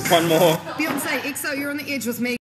One more. Beyonce, EXO, you're on the edge with me.